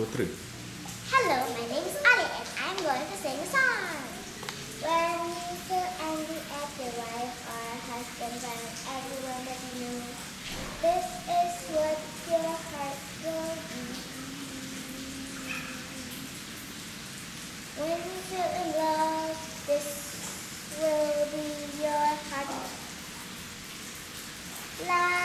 Three. Hello, my name is Ali and I'm going to sing a song. When you feel angry at your wife or husband, and everyone that you know, this is what your heart will be. When you feel in love, this will be your heart. La